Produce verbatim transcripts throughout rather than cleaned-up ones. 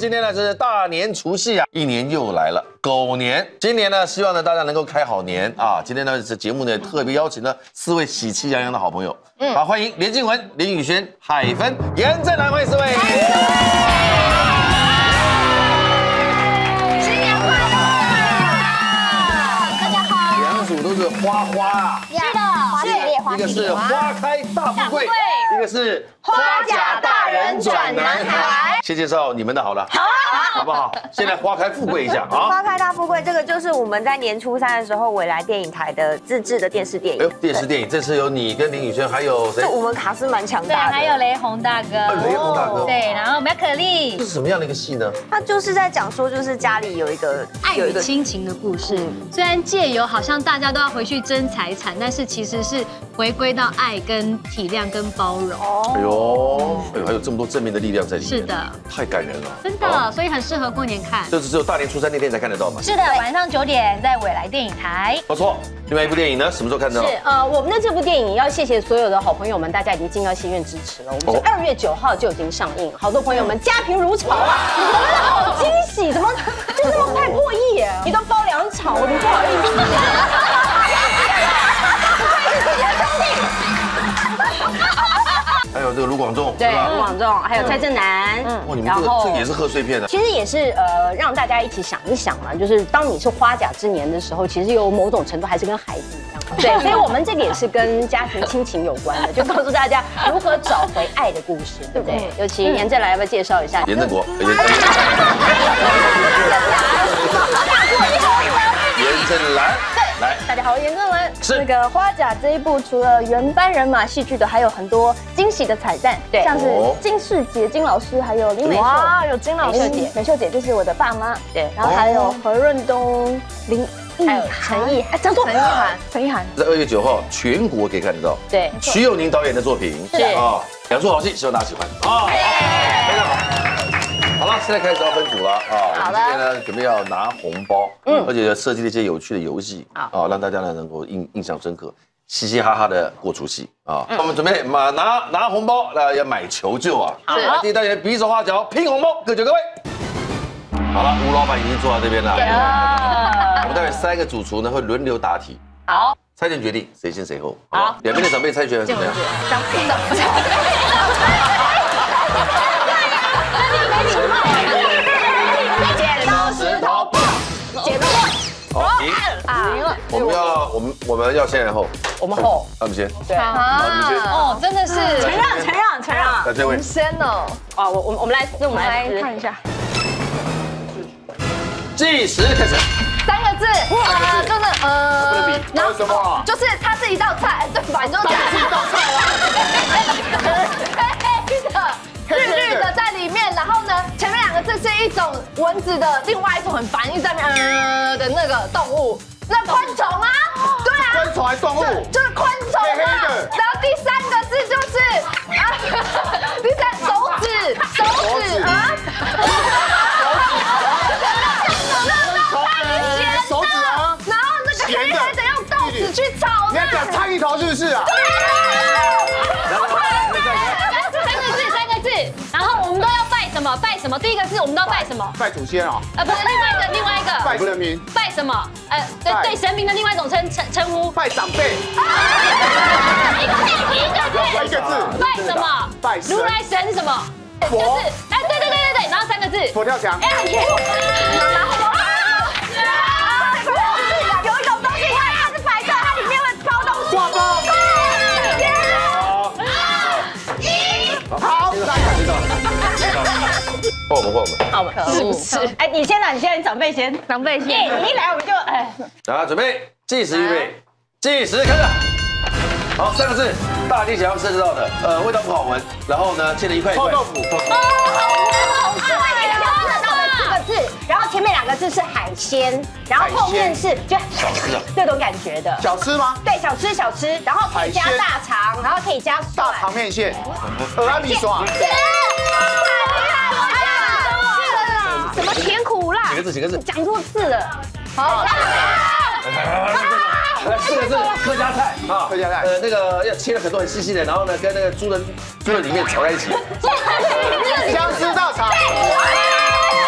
今天呢是大年除夕啊，一年又来了，狗年。今年呢，希望呢大家能够开好年啊。今天呢这节目呢特别邀请了四位喜气洋洋的好朋友，嗯，好，欢迎连静雯、林宇轩、海芬、严正南，欢迎四位。 新年快乐！大家好。 两组都是花花啊。 是的，花系列花系列。 一个是花开大富贵，一个是花甲大人转男孩。先介绍你们的好了。好。好不好？现在花开富贵一下啊！ 花开大富贵，这个就是我们在年初三的时候，未来电影台的自制的电视电影。 哎呦，电视电影，这次有你跟林宇轩，还有谁？ 这我们卡是蛮强对， 大的。 还有雷洪大哥。 雷洪大哥。 对，然后我们要可丽。 这是什么样的一个戏呢？ 他就是在讲说，就是家里有一个爱与亲情的故事。虽然借由好像大家都要回去争财产，但是其实是回归到爱跟体谅跟包容。 哎呦，哎呦，还有这么多正面的力量在里面。 是的， 太感人了。 真的，所以很适合过年看。 这是只有大年初三那天才看得到吗？ 是的，晚上九点在未来电影台。 不错。另外一部电影呢，什么时候看到？ 是呃，我们的这部电影要谢谢所有的好朋友们，大家已经进到戏院支持了。我们是二月九号就已经上映，好多朋友们家贫如潮啊，你们好惊喜，怎么就这么快破亿耶？你都包两场，我怎么不好意思？ 还有这个卢广仲， 对，卢广仲，还有蔡正南，嗯， 哇，你们这个这个也是贺岁片的。 其实也是呃，让大家一起想一想嘛，就是当你是花甲之年的时候，其实有某种程度还是跟孩子一样。对，所以我们这个也是跟家庭亲情有关的，就告诉大家如何找回爱的故事，对不对？尤其严正来，要不要介绍一下？ 严正国，严正。严正兰，来， 大家好，严正文。 是那个花甲这一部，除了原班人马戏剧的，还有很多惊喜的彩蛋，对，像是金世杰金老师，还有林美秀，哇，有金老师，美秀姐，美秀姐就是我的爸妈，对，然后还有何润东、林奕涵、陈意，哎，讲错，陈意涵，陈意涵， 在二月九号全国可以看得到， 对， 徐佑宁导演的作品， 是啊，两出好戏，希望大家喜欢啊，非常好。好了，现在开始要分组了啊！我们今天呢准备要拿红包，嗯，而且设计了一些有趣的游戏啊，让大家呢能够印印象深刻，嘻嘻哈哈的过除夕啊。我们准备马拿拿红包，那要买求救啊！好，第一单元比手画脚拼红包，各就各位。好了，吴老板已经坐在这边了。我们待会三个主厨呢会轮流答题。 好， 猜拳决定谁先谁后。好，两边的长辈猜拳怎么样？ 长辈的。 剪刀石头布，剪刀布，好，赢赢了。我们要我们我们要先然后， 我们后， 那我们先， 对， 好，你们先。 哦，真的是承让承让承让。 那这位先哦， 啊，我我们我们来撕，我们来看一下。 计时开始。 三个字，呃，就是呃， 然后什么？ 就是它是一道菜，对吧？你就讲是一道菜啊。黑的，绿绿的在里面，然后呢，前面两个字是一种蚊子的，另外一种很烦，一直在那边呃的那个动物，那昆虫啊，对啊， 昆虫还是动物？ 就是昆虫啊。然后第三个字就是啊，第三手指，手指啊。 手指啊， 然后那个黑黑的用豆子去炒， 你要讲菜一头是不是啊？ 三个字，三个字，然后我们都要拜什么？拜什么？第一个字我们都要拜什么？ 拜祖先啊？ 呃，不是，另外一个，另外一个， 拜神明。 拜什么？呃，对对，神明的另外一种称称称呼。 拜长辈。 一个字，一个字，拜什么？ 拜神。 如来神是什么？ 佛。 哎，对对对对对，然后三个字。 佛跳墙。 哎，很甜。然后。 有一种东西，它它是白色，它里面会包东西。 挂包。好，大家知道。 换我们，换我们。 好，我们是不是？哎，你先来，你先来，长辈先， 长辈先。 你一来我们就哎。 啊，准备，计时预备，计时开始。好，三个字，大街小巷吃得到的，呃，味道不好闻，然后呢，切了一块一块。 臭豆腐。 哦，好闻，好闻，吃得到的四个字，然后前面两个字是海鲜，然后后面是就小吃啊， 这种感觉的。 小吃吗？ 对，小吃小吃，然后可以加大肠，然后可以加大肠面线，鹅阿米刷。 什么甜苦辣？ 几个字？几个字？ 讲错字了。 好。 来四个字，客家菜啊， 客家菜， 呃，那个要切了很多很细细的，然后呢，跟那个猪的猪的里面炒在一起。 姜丝大肠。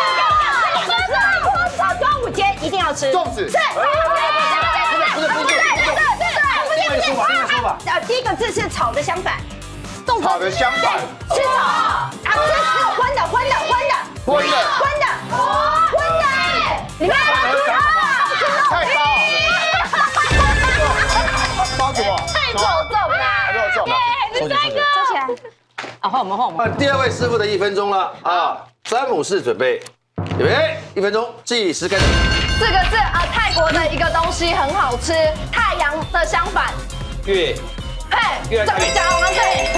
吃。 粽子。 是。 不是不是不是，另外一个说法，另外一个说法。 呃，第一个字是炒的相反。 炒的相反。 是炒啊，这是荤的荤的荤的荤的荤的荤的，里面有猪肉。 菜包。包什么？ 太肉粽啦！ 肉粽。 收起收起。 收起来。啊，换我们换我们。 换第二位师傅的一分钟了啊！詹姆士准备，预备，一分钟，计时开始。 四个字啊，泰国的一个东西很好吃，太阳的相反。 月。 嘿，怎么讲？我们对。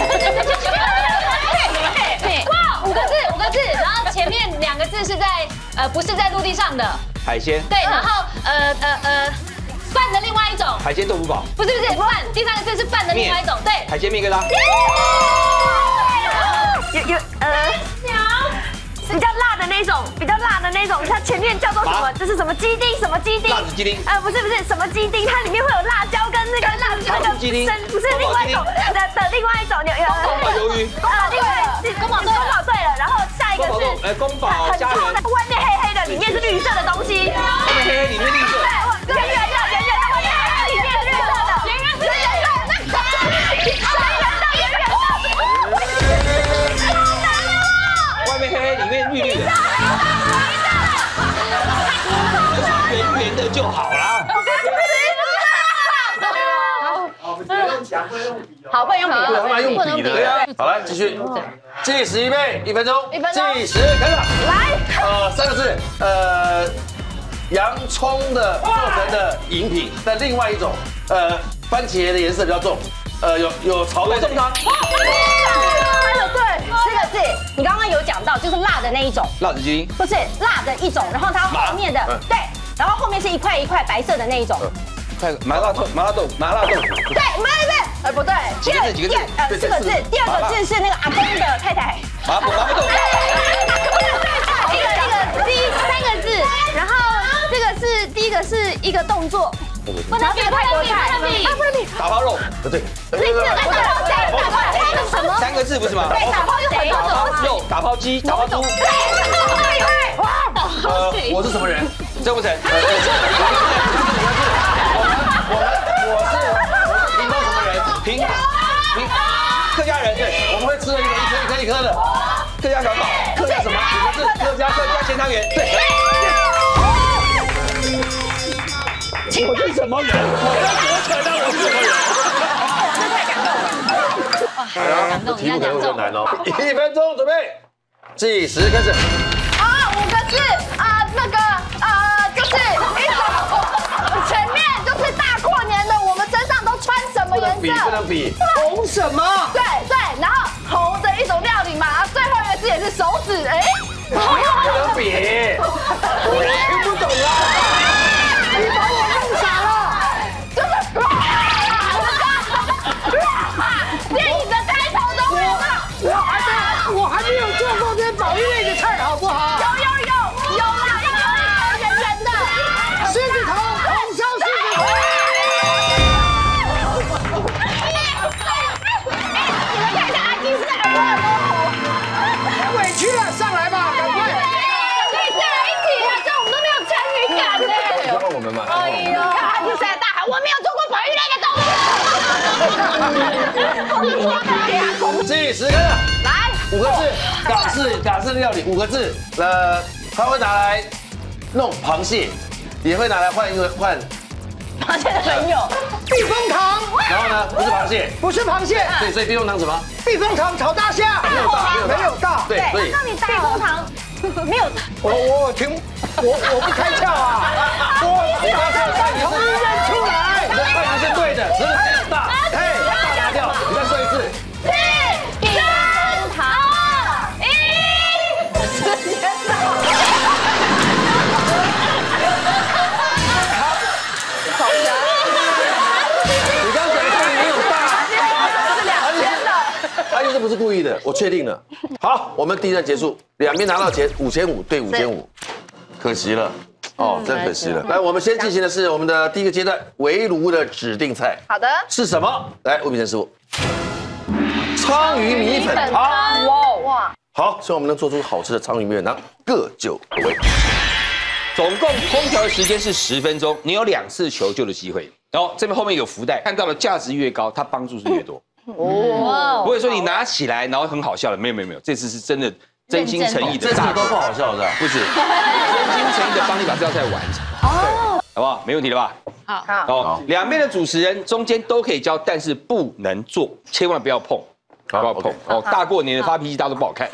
哇，五个字，五个字，然后前面两个字是在呃不是在陆地上的海鲜。 对，然后呃呃呃饭的另外一种。 海鲜豆腐煲。 不是不是饭，第三个字是饭的另外一种，对。 海鲜面疙瘩。 有有呃，比较辣的那种，比较辣的那种，它前面叫做什么？这是什么鸡丁？什么鸡丁？ 辣子鸡丁。 呃，不是不是什么鸡丁，它里面会有辣椒跟那个辣那个鸡丁， 不是另外一种的的另外一种，有有宫保鱿鱼。 呃，另外是宫保宫保对了，然后下一个是呃宫保很家人， 臭的，外面黑黑的，里面是绿色的东西。 外面黑黑，里面绿色。 对，圆圆的圆圆的，外面黑黑，里面是绿色的，圆圆是圆圆的，圆圆的圆圆的。 外面黑黑，里面绿绿的。就是圆圆的就好啦。 好，不能用笔， 对，他们用笔的。好，来继续，计时预备，一分钟，计时开始。 来， 呃，三个字，呃，洋葱的做成的饮品，但另外一种，呃，番茄的颜色比较重，呃，有有潮味。 粽汤。 对，四个字，你刚刚有讲到，就是辣的那一种。 辣子鸡丁。 不是辣的一种，然后它后面的对，然后后面是一块一块白色的那一种。 快麻辣豆麻辣豆麻辣豆腐。 对，不是不是，呃不对， 几个字几个字？ 呃四个字，第二个字是那个阿公的太太。 麻婆麻婆豆腐。 一个一个第一三个字，然后这个是第一个是一个动作，不能比泰国菜，不能比。 打抛肉。 不对， 那个打抛谁？打抛他的什么？ 三个字不是吗？ 对，打抛有很多种。 肉打抛鸡打抛猪。 呃，我是什么人？ 郑不成。 我们我是我是屏东什么人？ 平平客家人，对， 我们会吃的一个一颗一颗一颗的客家小宝。 客家什么？五个字，客家客家咸汤圆，对。我是什么人？我在国城啊，我是什么人？ 这太感动了。 哇，感动，题目可能会更难哦。一分钟准备，计时开始。 啊，五个字啊，那个啊，就是一种前面就是大过年的，我们身上都穿什么颜色？ 不能比。 红什么？ 对对，然后红的一种料理嘛，然后最后一个字也是手指，哎， 不能比。 我听不懂啊！你把我弄傻了。 就是电影的开头都没有到。 我还没我还没有做过这保育类的菜，好不好？ 有有有有啦，一头一头圆圆的， 狮子头，红烧狮子头。 你们看一下阿基是耳朵耳朵红， 委屈了，上来吧，赶快。 可以再来一起啊，这样我们都没有参与感呢。 交换我们嘛。 哎呦，看阿基是在大喊，我没有做过保育类的动作。 计时开始。 来， 五个字，港式港式料理，五个字。呃，他会拿来弄螃蟹，也会拿来换一个换。 螃蟹的朋友。 避风塘。 然后呢，不是螃蟹， 不是螃蟹。 对，所以避风塘什么？ 避风塘炒大虾。 没有大， 没有大。 对，所以那你大风堂没有。 我我听我我不开窍啊！我你刚才的菜从认出来。 你的菜名是对的，只是这样大，哎，大拿掉，你再说一次。 避风塘，一，时间到。 你刚刚讲的菜没有大， 是两千的。 阿姨这不是故意的，我确定了。好，我们第一站结束，两边拿到钱五千五对五千五，可惜了。哦，真可惜了。来，我们先进行的是我们的第一个阶段，围炉的指定菜。 好的， 是什么？来，魏炳成师傅，鲳鱼米粉汤。 哇哇！ 好，希望我们能做出好吃的鲳鱼米粉汤，各就各位。 总共空调的时间是十分钟，你有两次求救的机会。然后这边后面有福袋，看到了价值越高，它帮助是越多。哦，不会说你拿起来然后很好笑的，没有没有没有，这次是真的真心诚意的， 这次都不好笑的， 不是真心诚意的帮你把这道菜完成。哦，好不好？没问题了吧？好，好，两边的主持人中间都可以教，但是不能坐，千万不要碰，不要碰。哦，大过年的发脾气大家都不好看。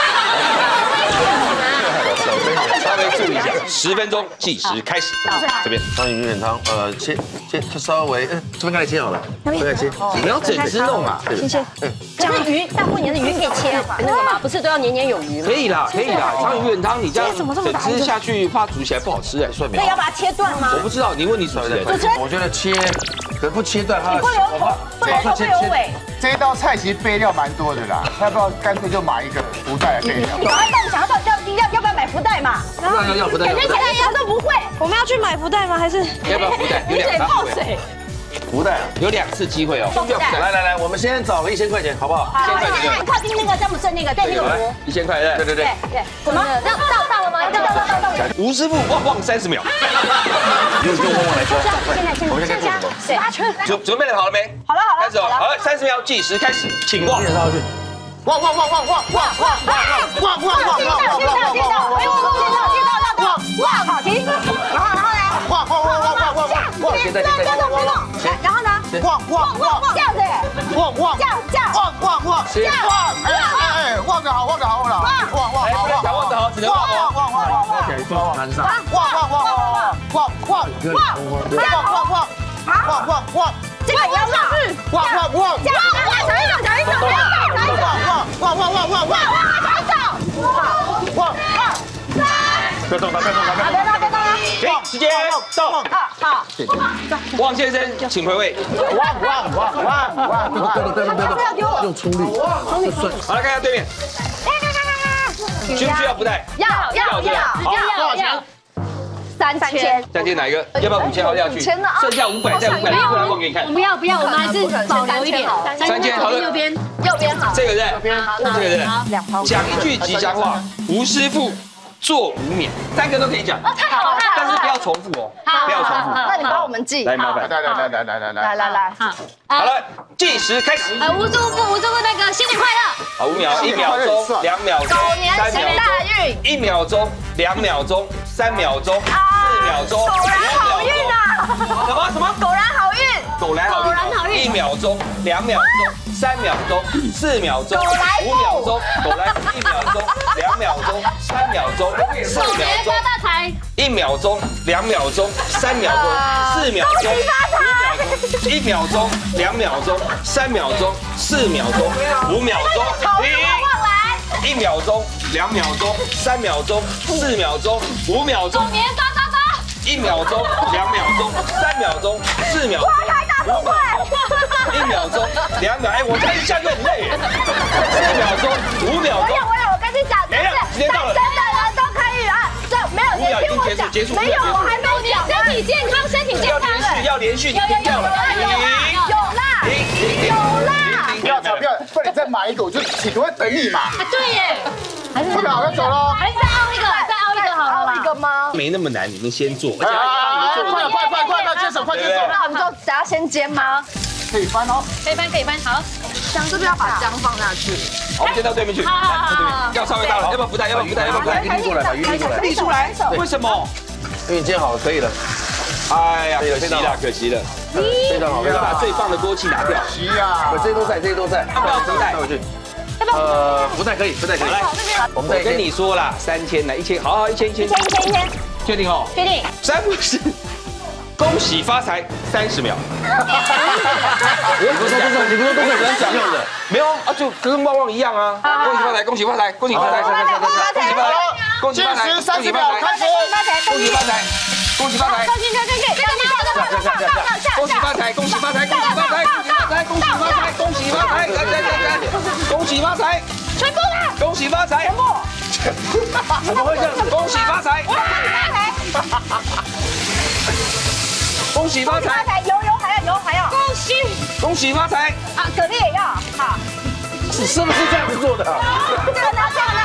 稍微注意一下，十分钟计时开始。这边章鱼鱼粉汤，呃，切切，它稍微，嗯，分开来切好了，分开来切， 不要整只弄啊。 谢谢。这样鱼，大过年的鱼可以切那个吗？不是都要年年有余吗？ 可以啦，可以啦。章鱼鱼粉汤你这样整只下去，怕煮起来不好吃哎，算没有。 那要把它切断吗？ 我不知道，你问你主持人。 我觉得切，可不切断它的， 不留头，不留头，不留尾。 这一道菜其实备料蛮多的啦，要不要干脆就买一个福袋来备料？ 你赶快到，想要到要要要不要买福袋嘛？ 要要要福袋， 感觉现在什么都不会。我们要去买福袋吗？还是要不要福袋？有两次机会。 福袋有两次机会哦。 来来来，我们先找个一千块钱，好不好？ 一千块钱，靠近那个詹姆斯那个，对那个湖。 一千块，对对对对。什么？到到到了吗？到到到到到。 吴师傅忘忘三十秒。 用用我来说， 现在现在现在对， 准准备好了没？ 好了好了， 开始哦，好，三十秒计时开始，请望。 旺旺旺旺旺旺旺旺旺旺旺！ 听到听到听到，哎，我听到听到到到，哇，好停。然后然后呢？ 旺旺旺旺旺旺旺！ 现在现在然后呢？ 旺旺旺这样子， 旺旺这样这样， 旺旺旺， 这样旺哎，旺得好，旺得好，旺得好，旺旺好， 旺旺得好，只能旺旺旺旺旺旺， 给放盘上， 旺旺旺旺旺旺旺旺旺旺旺旺旺， 这个要上去， 旺旺旺， 这样，讲一种，讲一种，不要讲一种， 旺旺旺旺旺旺， 讲一种， 旺，不要动它，不要动它，不要动它， 别动别动啊！ 给时间到， 好好， 汪先生，请回位。 旺旺旺旺旺， 不要动不要动不要动，用冲力，冲力顺。 好，来看一下对面，需不需要福袋？ 要要要要要。三千， 三千哪一个？要不要五千？好要去，剩下五百，再五百，过来我给你看。 不要不要，我们还是保留一点。 三千，好的。 右边， 右边好。 这个人，这个人，讲一句吉祥话，吴师傅做无冕，三个都可以讲。 哦，太好了， 但是不要重复哦，不要重复。 那你帮我们记。 来，麻烦。 来来来来来来来来来， 好。 好了，计时开始。 呃，吴祝福，吴祝福那个新年快乐。 好，五秒，一秒钟，两秒钟，三秒钟，一秒钟，两秒钟，三秒钟，四秒钟， 果然好运啊！ 什么什么？ 果然好运， 狗来好运， 果然好运。 一秒钟，两秒钟，三秒钟，四秒钟，五秒钟，狗来一秒钟，两秒钟，三秒钟，四秒钟， 发大财。 一秒钟，两秒钟，三秒钟，四秒钟，五秒钟，一秒钟，两秒钟，三秒钟，四秒钟，五秒钟，停。一秒钟，两秒钟，三秒钟，四秒钟，五秒钟， 年发发发！ 一秒钟，两秒钟，三秒钟，四秒钟，五秒钟，一秒钟，两秒，哎，我这一下就很累。四秒钟，五秒钟。 我有我有，我跟你讲， 没了，时间到了。 单身的人都可以啊，这没有你听我讲，没有，我还没讲。 身体健康，身体健康。 要连续，要连续，你停掉了。 有啦， 停停停， 有啦。 不要吵，不要，不然你再买一个，我就请多会等你嘛。 对耶， 还是不要，要走喽。 还是再凹一个，再凹一个好了。 凹一个吗？ 没那么难，你们先做。 快快快快快，接手，快接手。 那我们就等下先煎吗？ 可以翻哦， 可以翻，可以翻，好。 姜是不是要把姜放下去？ 好，我们先到对面去。 好好好， 要稍微到了，要不要福袋？要不要福袋？要不要福袋？ 鱼立过来，把鱼立过来。 立出来？为什么？ 因为你煎好了，可以了。 哎呀，可惜了，可惜了。 非常好， 要把最棒的锅气拿掉。 急呀！ 这些都在，这些都在。 要不要福袋？ 带回去。呃，福袋可以，福袋可以。 来， 我们我跟你说啦，三千来一千，好好一千一千。 一千一千一千， 确定哦？ 确定。 三不是，恭喜发财三十秒。 你不说都是，你不说都是人讲用的。 没有啊，就跟旺旺一样啊。恭喜发财，恭喜发财，恭喜发财，恭喜发财，恭喜发财， 计时三十秒开始。 恭喜发财，恭喜发财， 上去上去上去，这个你放上上上上上。 恭喜发财，恭喜发财，恭喜发财，恭喜发财，恭喜发财，恭喜发财，来来来来，恭喜发财， 全部啦！ 恭喜发财， 全部。 怎么会这样子？ 恭喜发财，恭喜发财， 发财，油油还要油还要。恭喜！ 恭喜发财啊，蛤蜊也要，好。 是不是这样子做的？ 这个拿这个拿这个不要，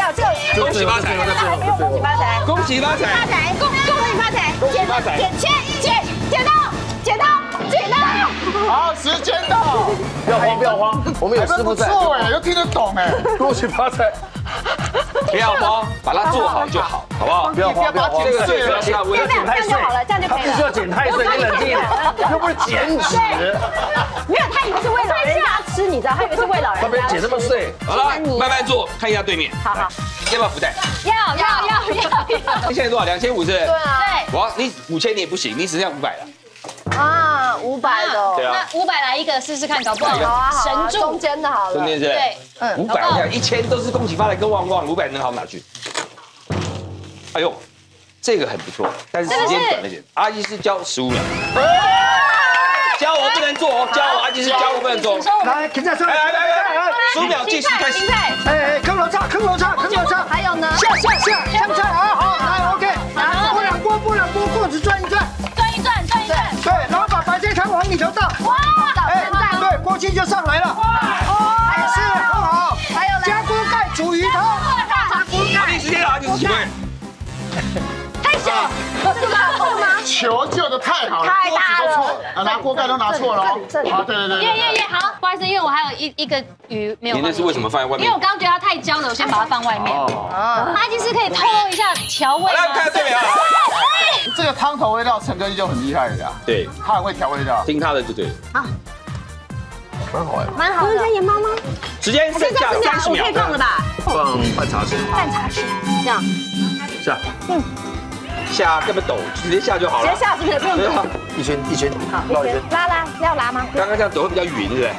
有这个， 恭喜发财！ 还没有恭喜发财， 恭喜发财！ 发财，恭恭喜发财！ 恭喜发财！ 剪切剪剪刀剪刀剪刀。 好，时间到。 不要慌，不要慌，我们有师傅在。 不错哎，又听得懂哎。 恭喜发财！ 不要慌，把它做好就好，好不好？ 不要慌，不要慌， 这个最不要下微， 这样就好了，这样就可以了。 不需要剪太碎，你冷静一点，又不是剪纸。 没有，他以为是为老人家吃，你知道，他以为是为老人家。 他没剪那么碎。 好了，慢慢做，看一下对面。 好好， 要不要福袋？ 要要要要要。 你现在多少？两千五是？对啊。 对。哇，你五千你也不行，你只剩下五百了。 啊，五百的。 对啊。 那五百来一个试试看，搞不好好啊， 神助中间的好了。 中间是？ 对。 嗯。五百，我看一千都是恭喜发财跟旺旺，五百能好哪去？哎呦，这个很不错，但是时间短了点。阿基师教十五秒。教我不能做哦，教我阿基师教我不能做。 来，停在这。 来来来来，十五秒计时开始。 哎哎，坑楼叉，坑楼叉，坑楼叉。 还有呢？ 下下下，香菜啊，好，来 OK。拨两拨，拨两拨，棍子转一转。 转一转转一转。 对，然后把白菜汤往里头倒。 哇， 哎，对，锅气就上来了。哇，也是很好。 还有呢？ 加锅盖煮鱼汤。 加锅盖。 你时间了，阿基师请问。 太小，这个厚吗？ 球救的太好了， 太大了， 啊，拿锅盖都拿错了哦。好，对对对。 耶耶耶，好，不好意思，因为我还有一一个鱼没有。 你那是为什么放在外面？ 因为我刚刚觉得它太焦了，我先把它放外面。哦。阿基师可以透露一下调味吗？ 来，看对面啊。 这个汤头味道，陈哥就很厉害了呀。 对， 他很会调味道。 听他的就对了。 好， 蛮好哎。 蛮好的。有人盐包吗？ 时间剩下三十秒。 我可以放了吧？ 放半茶匙。 半茶匙，这样。 下。 嗯。 下根本抖，直接下就好了。 直接下是不是？不用抖。 一圈一圈， 好，绕一圈。拉拉要拉吗？ 刚刚这样抖会比较匀，对不对？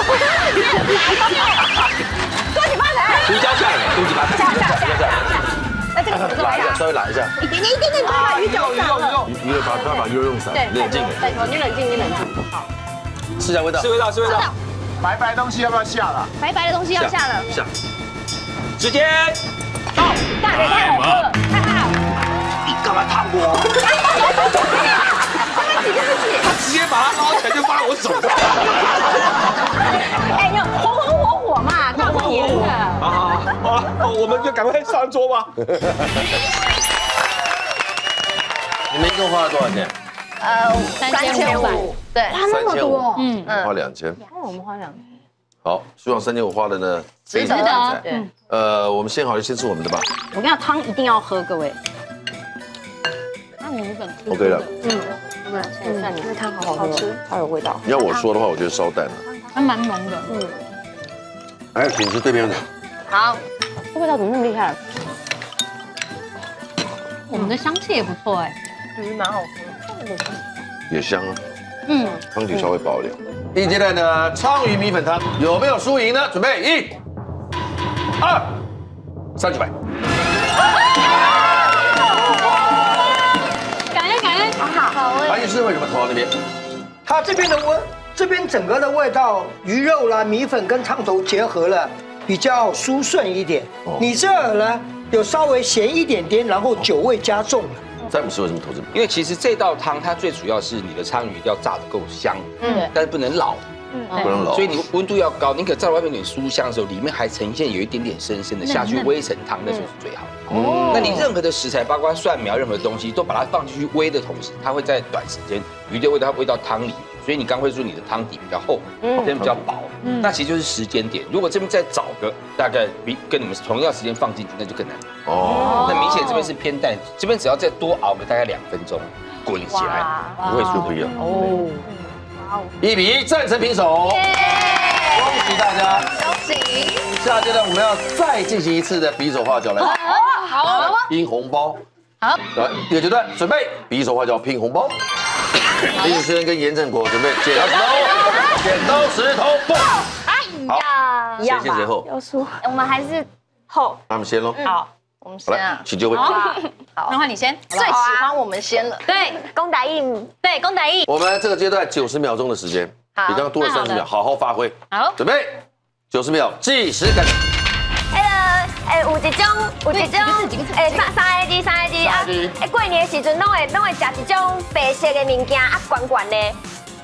恭喜发财！ 胡椒下来，恭喜发财。 下下下。那这个怎么拉一下，稍微拉一下。 一点点一点点，把鱼搅上了。 鱼鱼把他把鱼用散，冷静。 拜托你冷静，你冷静。好。 试下味道， 试味道，试味道。 白白东西要不要下了？ 白白的东西要下了。 下。 时间到。 大给太好了，太好。 你干嘛烫我？ 对不起，对不起。 他直接把它捞起来就放在我手上。 哎，要红红火火嘛，大过年的。 好好好，好，我们就赶快上桌吧。 你们一共花了多少钱？ 呃，三千五，对， 三千五， 嗯， 花两千。 我们花两千。 好，希望三千五花的呢， 值得。 对，呃，我们先好，先吃我们的吧。 我跟你讲，汤一定要喝，各位。 那米粉 OK 了。 嗯，嗯，算你，这汤好好吃，超有味道。 你要我说的话，我觉得烧蛋了。 还蛮浓的。嗯。 哎，请吃对面的。 好，这味道怎么那么厉害？ 我们的香气也不错哎， 鱼蛮好喝的。 也香啊。 嗯， 汤底稍微薄一点。第一阶段的鲳鱼米粉汤有没有输赢呢？准备一、二、三九百。 感恩感恩， 好好韩医师为什么投到那边？ 它这边的味，这边整个的味道，鱼肉啦、米粉跟汤头结合了，比较酥顺一点。你这儿呢，有稍微咸一点点，然后酒味加重了。 詹姆斯为什么投这边？ 因为其实这道汤它最主要是你的鲳鱼一定要炸得够香，嗯，但是不能老， 不能老， 所以你温度要高，你可炸到外面有点酥香的时候，里面还呈现有一点点深深的下去煨成汤，那时候是最好的。哦，那你任何的食材，包括蒜苗，任何东西都把它放进去煨的同时，它会在短时间鱼的味道煨到汤里，所以你刚会说你的汤底比较厚，这边比较薄，那其实就是时间点。如果这边再早个大概比跟你们同样时间放进去，那就更难。哦，那明显这边是偏淡，这边只要再多熬个大概两分钟，滚起来不会输不一样。哦，一比一战成平手，恭喜大家！ 恭喜！ 下阶段我们要再进行一次的比手画脚来， 好， 拼红包。 好， 来第二阶段准备比手画脚拼红包。林子轩跟严正国准备剪刀石头，剪刀石头布。好，谁先谁后？ 要输，我们还是后。 他们先喽。 好，我们先啊。 请就位。 好，那换你先。 最喜欢我们先了。 对， 公打印， 对，公打印。 我们这个阶段九十秒钟的时间，比刚刚多了三十秒，好好发挥。 好， 准备，九十秒计时开始。 哎了，哎有一种，有一种，哎三三个字，三个字啊！哎过年的时阵，拢会拢会食一种白色的物件啊，圆圆的。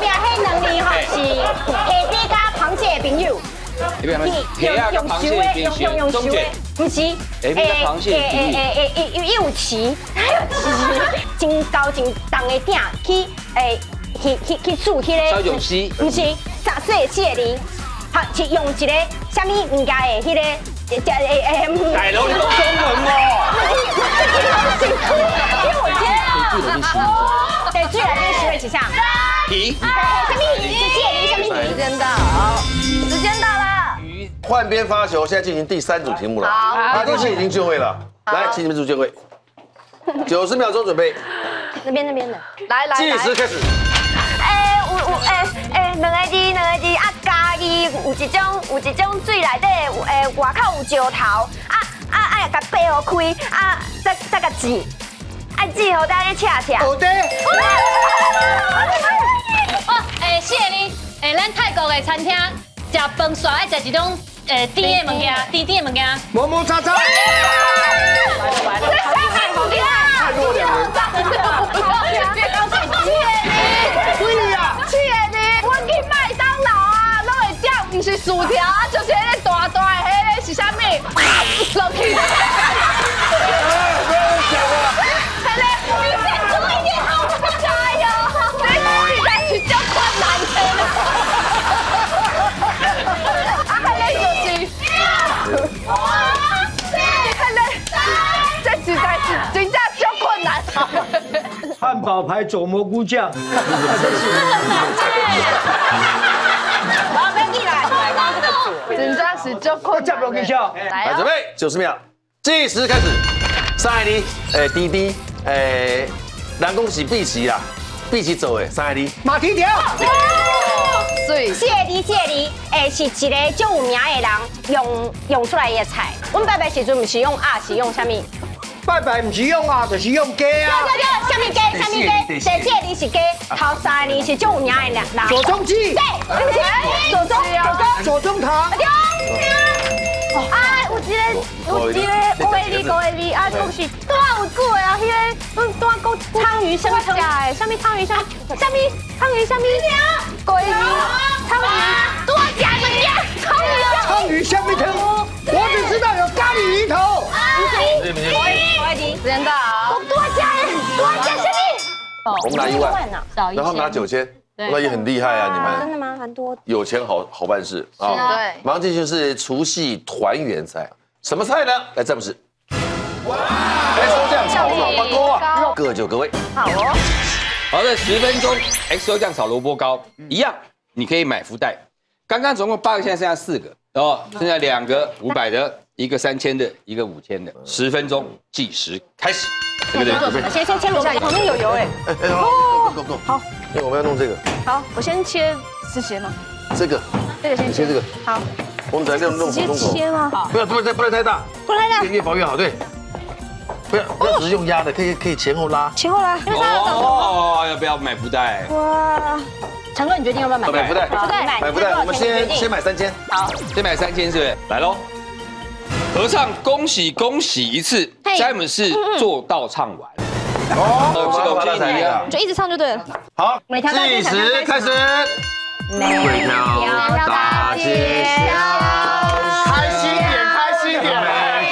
边迄两字吼是下底加螃蟹的朋友。 你用用螃蟹的用用用手的，不是。诶诶诶诶诶， 伊有鳍，还有鳍，真高真重的鼎去诶去去去煮迄个。 小勇士。 不是，炸碎蟹梨，好是用一个什么物件的迄个。 大佬，你講中文喎！ 因為我覺得，對，最來面十位幾項？ 魚。 什麼魚？是蟹梨，什麼魚？時間到，時間到了。 換邊發球，現在進行第三組題目了。好，阿弟是已經就位了，來，請你們組就位。九十秒鐘準備。 那邊那邊的， 來來。 計時開始。 誒，有有誒誒，兩個字兩個字啊，家己有一種有一種水內底誒外口有石頭，啊啊啊，甲背互開，啊再再甲擠，啊擠互咱咧扯扯。 好的。 哦，誒，謝你，誒，咱泰國嘅餐廳食飯煞愛食一種誒甜的物件，甜甜的物件。 摩摩擦擦。 完了，太好厲害，太弱兩人。 威利啊！ 去誒你，我去麥當勞啊，攏會叫唔是薯條啊，就是迄個大大的迄個是啥物？落去。 哎，不要講啊！ 迄個，你再注意點好不好？加油！你實在是足困難的。啊，迄個就是，哇！迄個，這實在是真正足困難。 漢堡排走蘑菇醬。 好，不要進來，來剛這個組， 真正是足困難。 不要笑。 來，準備，九十秒，計時開始。三海里，誒，滴滴，誒，人講是碧琪啦，碧琪做的，三海里。 馬蹄條。 水。蟹梨，蟹梨，誒，是一個足有名的人用用出來的菜。我們拜拜時陣唔是用鴨，是用啥物？ 拜拜唔是用鴨，就是用雞啊。 對對對，啥物雞？啥物雞？第蟹梨是雞，頭三個是足有名的人。 左宗基。 對，左宗，左宗， 左宗棠。 啊，有一個，有一個高麗高麗啊，講是多有久的啊，迄個嗯，多講鯧魚，什麼食的？什麼鯧魚？什麼？什麼鯧魚？什麼？高麗鯧魚，多食物件，鯧魚。 鯧魚蝦米湯，我只知道有咖喱魚頭。 時間到，多加多加什麼？ 我們拿一萬，然後拿九千，那也很厲害啊！你們真的嗎？蠻多。 有錢好好辦事啊！ 對， 馬上進行是除夕團圓菜，什麼菜呢？來，詹姆士。哇！X O 醬炒蘿蔔糕啊，各就各位。 好哦。 好的，十分鐘 X O 醬炒蘿蔔糕一樣，你可以買福袋。剛剛總共八個，現在剩下四個，哦，剩下兩個五百的。一個三千的，一個五千的，十分鐘計時開始。這個人先先切蘿蔔，旁邊有油哎。 哦，夠夠夠。好，因為我們要弄這個。 好，我先切這些嗎？ 這個。 這個先切這個。 好。 我們再弄弄普通口。 切嗎？ 不要，不要太不能太大。 不能太大。 越薄越好，對。不要，不要只是用壓的，可以可以前後拉。 前後拉。 哦，要不要買福袋？ 哇。陳哥，你決定要不要買？ 買福袋。 福袋。 買福袋，我們先先買三千。 好。 先買三千是不是？來嘍。合唱恭喜恭喜一次，詹姆士做到唱完。哦，这个建议啊， 就一直唱就对了。 好，计时开始。每条大街小， 开心点，开心点。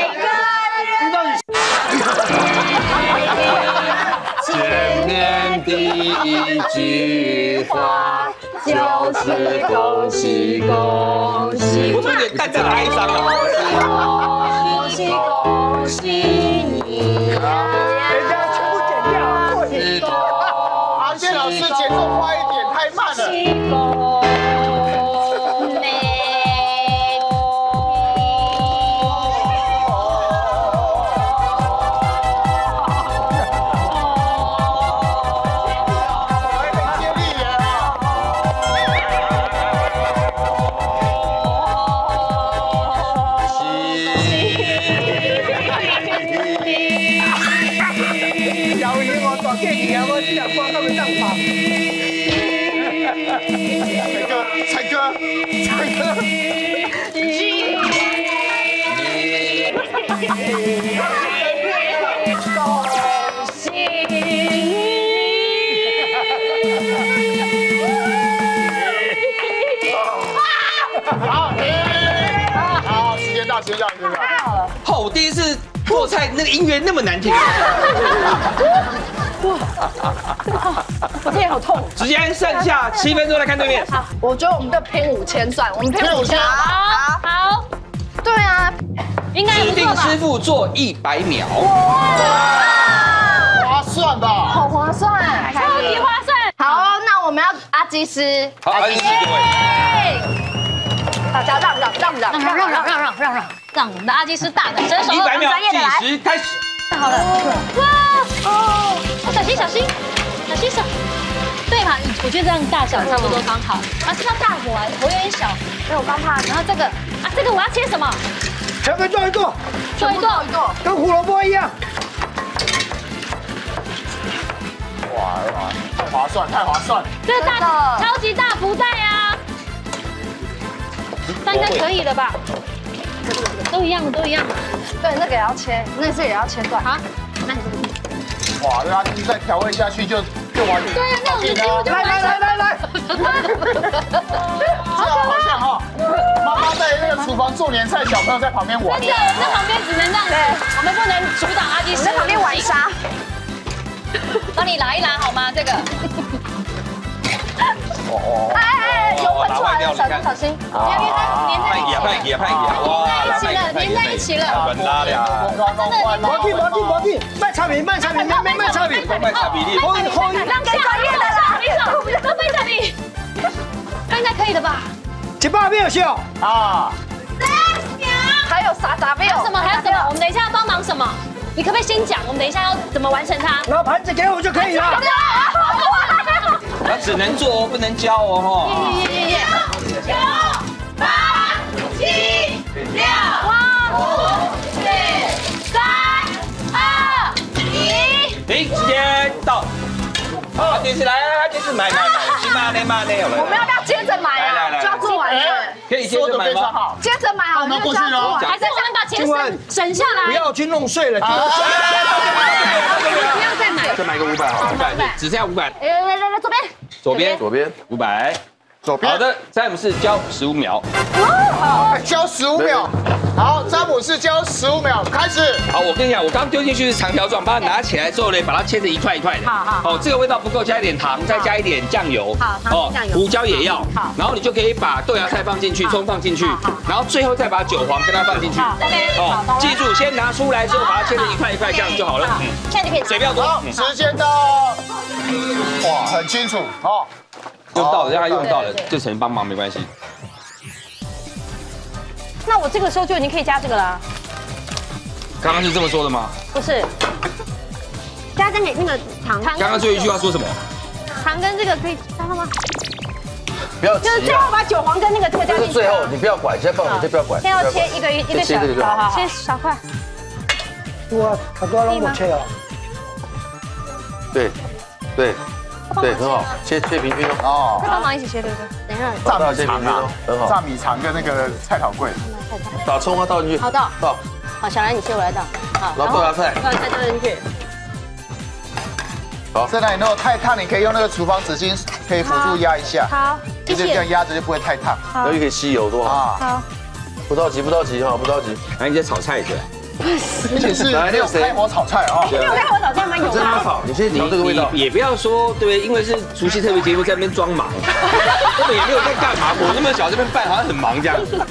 见面第一句话就是恭喜恭喜。 我有点带着哀伤了。 恭喜恭喜你呀！ 人家全部剪掉。阿健老师节奏快一点，太慢了。 好，好，时间到，时间到，时间到。 好，我第一次做菜，那个音乐那么难听。 我这里好痛。 时间剩下七分钟来看对面。 好，我觉得我们就拼五千算，我们拼五千。 好，好， 对啊， 应该指定师傅做一百秒。 划算吧？ 好划算， 超级划算。 好，那我们要阿基师。 好，阿基师各位。 大家让让让让让让让让让让让让我们的阿基师大展身手， 一百秒专业的来。 计时开始。 好了，哇哦，小心小心小心手。对嘛，我觉得这样大小差不多刚好。啊，这叫大火啊，火有点小。 没有，我刚怕。 然后这个啊，这个我要切什么？ 全部做一做， 做一做一做， 跟胡萝卜一样。 哇哇，太划算，太划算！ 这大超级大福袋啊！那应该可以了吧？都一样的，都一样的。 对，那个也要切，那是也要切断。 好，那你这个。 哇，对啊，就是再调味下去就就完全。 对啊，那我们几乎就来来来来来， 这样好像哈，妈妈在那个厨房做年菜，小朋友在旁边玩。 真的，在旁边只能这样子，我们不能阻挡阿基师在旁边玩沙。 帮你拿一拿好吗？这个。 哦哎哎哎，有喷出来了，小心小心！ 因为它粘在一起， 派也派也派哇， 粘在一起了， 很拉了。 毛巾毛巾毛巾，卖产品卖产品卖卖卖产品， 卖产品， 后一后一， 让给专业的啦，你手都卖产品，应该可以的吧？ 一百秒笑啊！ 还有啥啥没有？ 还有什么？还有什么？我们等一下要帮忙什么？你可不可以先讲？我们等一下要怎么完成它？ 拿盘子给我就可以了。 他只能做哦，不能教哦，哈。 耶耶耶！ 九八七六五四三二一， 停，时间到。好，电视来，电视买买买，去买呢买呢， 我们要不要接着买啊？就要做完了， 可以接着买吗？ 接着买好， 那过去了。 还是我们把钱省省下来？ 不要去弄碎了，去弄碎了。 不要再买， 再买个五百好， 五百，只剩下五百。 来来来来，左边， 左边， 左边五百。 左边。 好的，詹姆士教十五秒。 教十五秒。好，詹姆士教十五秒，开始。 好，我跟你讲，我刚丢进去是长条状，把它拿起来之后呢，把它切成一块一块的。 好好。 好，这个味道不够，加一点糖，再加一点酱油。 好，糖酱油。 胡椒也要。 好。 然后你就可以把豆芽菜放进去，葱放进去，然后最后再把韭黄跟它放进去。 好 ，OK。 哦，记住，先拿出来之后把它切成一块一块，这样就好了。嗯。 现在就可以。 水不要多。 好，时间到。哇，很清楚哦。 用到了，让它用到了，就成帮忙没关系。 那我这个时候就已经可以加这个了。 刚刚是这么说的吗？ 不是，加那个那个糖。 刚刚最后一句话说什么？ 糖跟这个可以加了吗？ 不要急就是最后把韭黄跟那个这个加进去。 最后你不要管，先放，你先不要管。 先要切一个一个小，好好好，切小块。 哇，很多让我切哦。 对，对，对，很好，切切平均哦。 哦。帮忙一起切，对不对？等一下。 炸米肠啊， 很好。 炸米肠跟那个菜头粿。 打葱啊，倒进去。 好倒。 倒。 好，小兰你切，我来倒。好。 然后豆芽菜。 豆芽菜倒进去。 好，在那里如果太烫，你可以用那个厨房纸巾可以辅助压一下。 好。 就是这样压着就不会太烫。 然后又可以吸油，多好。 好。 不着急，不着急哈，不着急。 来，你再炒菜去。 而且是没有开火炒菜啊。 没有开火炒菜吗？有真的好，你先调这个味道。 也不要说对，因为是除夕特别节目，在那边装忙，根本也没有在干嘛。我那么小这边办好像很忙这样子。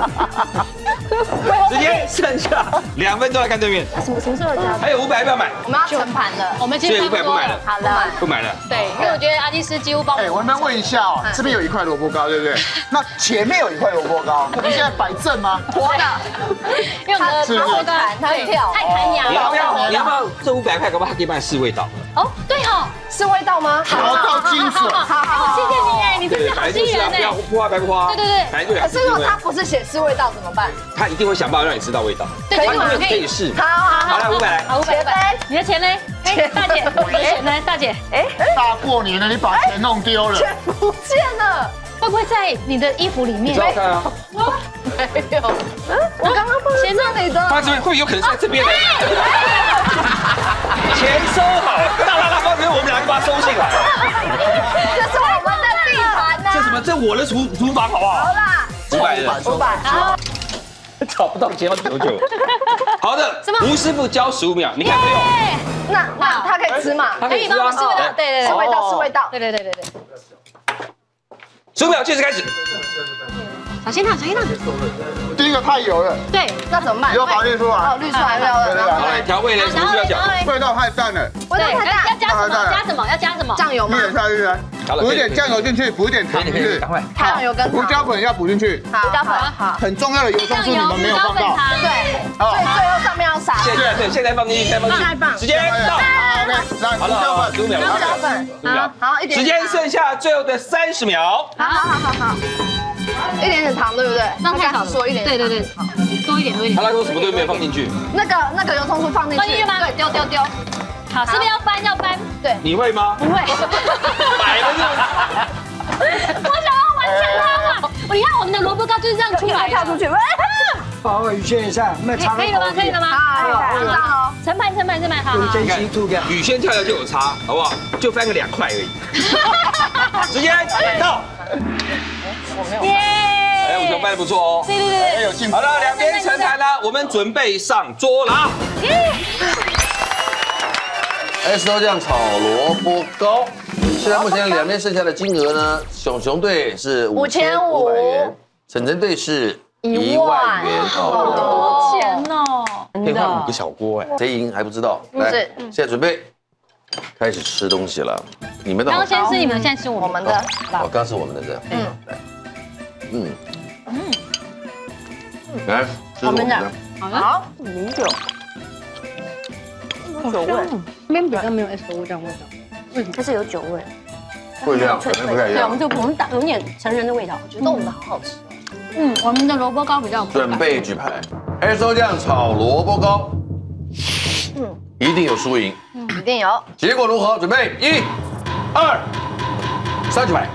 时间剩下两分钟来看对面。 什么什么时候加？ 还有五百要不要买？ 我们要盛盘了， 我们今天五百不买了。 好了， 不买了。 对，因为我觉得阿基师几乎帮我。 哎，我能问一下哦，这边有一块萝卜糕，对不对？那前面有一块萝卜糕，你现在摆正吗？ 活的， 因为我们的萝卜糕它会跳， 太弹牙你要不要？ 了。 你要不要这五百块？搞不好他可以帮你试味道。 哦，对哈， 是味道吗？ 调到精准。 好好，谢谢你哎，你真是好心人不要哎。 不花白不花。 对对对。 白对啊。 可是如果他不是显示味道怎么办？ 他一定会想办法让你吃到味道。 对，所以我们可以可以试。 好好好，来五百来。 好，五百五百。你的钱呢？哎，大姐，你的钱呢？大姐，哎， 大过年了，你把钱弄丢了， 钱不见了， 会不会在你的衣服里面？ 找看啊。 没有，我刚刚放在这里的。 放这边会有可能是在这边的。钱收好，大大大方给我们两个把它收进来。 这是我们的地盘呐。 这什么？这我的厨厨房好不好？ 好啦， 五百的， 五百，好， 找不到钱要九九。好的，吴师傅教十五秒，你看没有？ 那那他可以吃嘛？ 可以吃啊， 是味道，对对对， 是味道，是味道， 对对对对对。 十五秒计时开始。 小心烫，小心烫。 第一个太油了， 对， 那怎么办？ 有把它滤出来。 哦，滤出来了。 对对好来，调味呢，什么需要讲？ 味道太淡了， 味道太大， 要加什么？加什么？要加什么？ 酱油吗？ 一点下去，补一点酱油进去，补一点糖进去， 赶快。 酱油跟胡椒粉要补进去。 胡椒粉好， 很重要的油葱是你们没有放到。 对，所以最后上面要撒。 现在对，现在放进去，现在放进去，时间到。 好 ，OK，来， 好了，十五秒， 胡椒粉， 十五秒， 好，一点。 时间剩下最后的三十秒。 好好好好好，一点点糖，对不对？ 那太少了， 说一点。 对对对，多一点多一点。 他来说什么都没有放进去。 那个那个油葱酥放进去， 放进去吗？ 对，丢丢丢。 好，是不是要翻？要翻？ 对， 你会吗？ 不会。 买了就。 我想要完成它嘛！你看我们的萝卜糕就是这样出来跳出去。 好，雨轩一下，那插可以了吗？可以了吗？ 好，这样哦。 盛盘盛盘盛盘，好好。 真心吐掉。 雨轩跳下就有差，好不好？就翻个两块而已。时间到。 耶！ 哎，五球卖的不错哦。 对对对对。 有进步。 好了，两边盛盘呢，我们准备上桌了。 S O 酱炒萝卜糕，现在目前两边剩下的金额呢，熊熊队是五千五百元，晨晨队是一万元哦， 多钱哦！ 可以换五个小锅哎， 谁赢还不知道。来，现在准备开始吃东西了。你们的刚先吃你们，现在吃我们的。 好，刚是我们的这样。嗯，来，嗯嗯，来，吃我们的。 好，米酒。酒味， 那边比较没有 S O 酱味道， 它是有酒味， 不一样，肯定不太一对，我样们。就我们打有点成人的味道，我觉得我们的好好吃。 嗯，我们的萝卜糕比较准备举牌 ，S O 酱炒萝卜糕，嗯，一定有输赢， 一定有。 结果如何？准备一、二、三，举牌。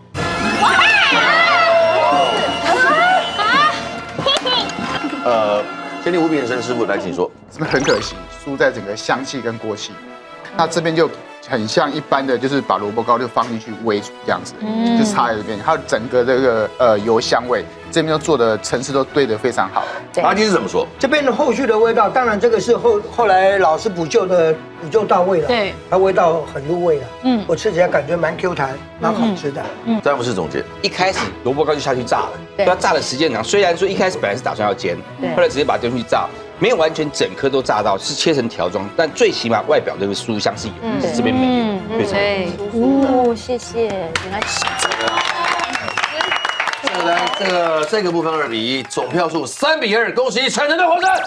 呃，先令吴炳生师傅来，请说。 是不是很可惜，输在整个香气跟锅气？那这边就很像一般的，就是把萝卜糕就放进去煨煮这样子，就差在这边。还有整个这个呃油香味，这边都做的层次都对得非常好。 阿基是怎么说？ 这边的后续的味道，当然这个是后后来老师补救的补救到位了， 对， 它味道很入味了。嗯，我吃起来感觉蛮 Q 弹，蛮好吃的。 嗯，詹姆士总结。 一开始萝卜糕就下去炸了， 对要炸的时间长。虽然说一开始本来是打算要煎，后来直接把它丢进去炸。没有完全整颗都炸到，是切成条状，但最起码外表这个酥香是有，是这边没有，非常对， 哦，谢谢，原来是这样。 这个呢，这个这个部分二比一，总票数三比二，恭喜晨晨的获胜。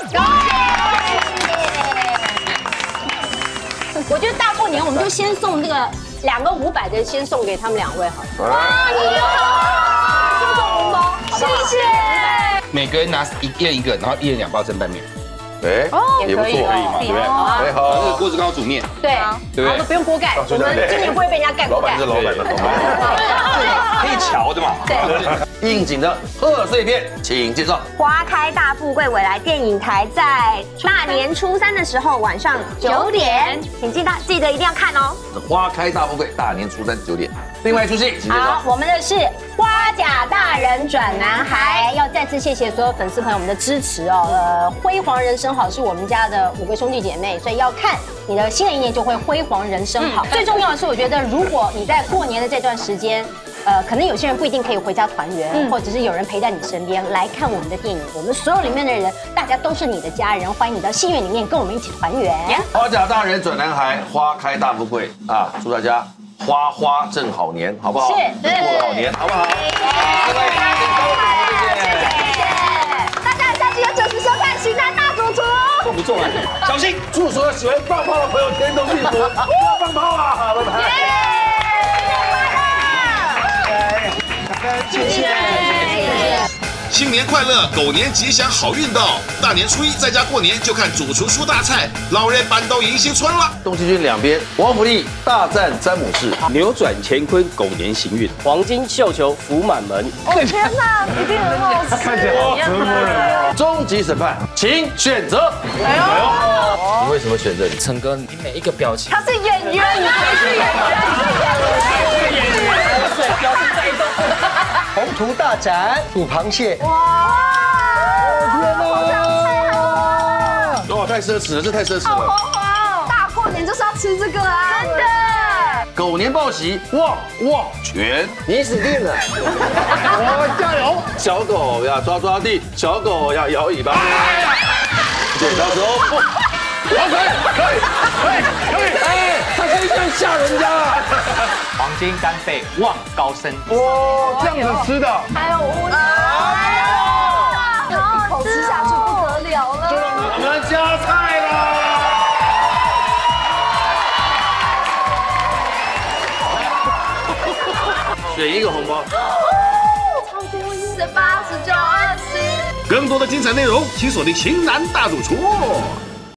我觉得大过年我们就先送这个两个五百的，先送给他们两位好了。 哇，你好，先送红包，谢谢。 每个人拿一人一个，然后一人两包蒸拌面， 哎，也不错，可以嘛，对不对？ 哎， 这个好， 锅子刚好煮面， 对， 对不对？ 都不用锅盖，我们今年不会被人家盖锅盖老板是。老板的， 可以瞧的嘛。 应景的贺岁片，请介绍。 花开大富贵未来电影台在大年初三的时候晚上九点，请记得记得一定要看哦。 花开大富贵，大年初三九点。另外一出戏，请介好绍，。 我们的是《花甲大人转男孩》，要再次谢谢所有粉丝朋友们的支持哦。呃，辉煌人生好是我们家的五个兄弟姐妹，所以要看你的新的一年就会辉煌人生好。最重要的是，我觉得如果你在过年的这段时间，呃，可能有些人不一定可以回家团圆，或者是有人陪在你身边来看我们的电影，我们所有里面的人，大家都是你的家人，欢迎你到戏院里面跟我们一起团圆。 花甲大人转男孩，花开大富贵啊！祝大家花花正好年，好不好？ 是过个好年，好不好？各位， 谢谢大家，下期要准时收看《型男大主厨》。 重不重啊？小心！ 祝所有喜欢放炮的朋友天冬幸福，不要放炮啊！拜拜。 谢谢。 新年快乐，狗年吉祥，好运到！大年初一在家过年就看主厨出大菜，老人搬到迎新村了。 东西军两边，王福利大战詹姆士， 扭转乾坤，狗年行运， 黄金绣球福满门。 哦天哪，一定很好吃。 看起来好折磨人。 终极审判，请选择。 哎呦， 你为什么选择你？ 陈哥，你每一个表情， 他是演员，你是演员，你是演员。 宏图大展煮螃蟹。哇！天哪！ 哇，太奢侈了，这太奢侈了。 好豪华哦！大过年就是要吃这个啊！真的。 狗年报喜，旺旺全， 你死定了！ 我加油！小狗要抓抓地，小狗要摇尾巴。剪刀石头布，好，可以，可以，可以，可以，哎，他可以这样吓人家。 黄金干贝望高升。 哇，这样子吃的。 还有乌牛。哎呦，一口吃下去不得了了。 我们加菜啦！选一个红包。 超多十八、十九、二十。 更多的精彩内容，请锁定《型男大主厨》。